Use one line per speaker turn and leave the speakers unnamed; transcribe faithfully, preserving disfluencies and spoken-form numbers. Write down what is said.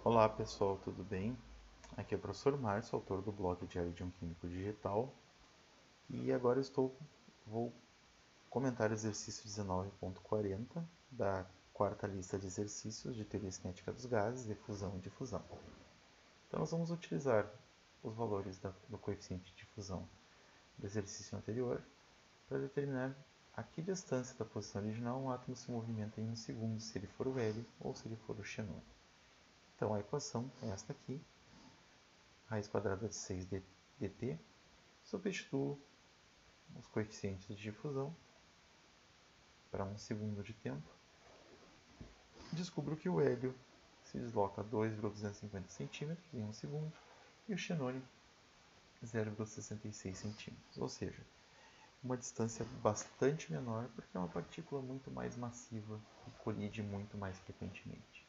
Olá pessoal, tudo bem? Aqui é o professor Márcio, autor do blog Diário de um Químico Digital, e agora estou vou comentar o exercício dezenove ponto quarenta da quarta lista de exercícios de teoria cinética dos gases, de fusão e difusão. Então nós vamos utilizar os valores da, do coeficiente de fusão do exercício anterior para determinar a que distância da posição original um átomo se movimenta em um segundo, se ele for o hélio ou se ele for o xenônio. Então a equação é esta aqui. Raiz quadrada de seis dt, substituo os coeficientes de difusão para um segundo de tempo. Descubro que o hélio se desloca dois vírgula duzentos e cinquenta centímetros em um segundo e o xenônio zero vírgula sessenta e seis centímetros, ou seja, uma distância bastante menor porque é uma partícula muito mais massiva e colide muito mais frequentemente.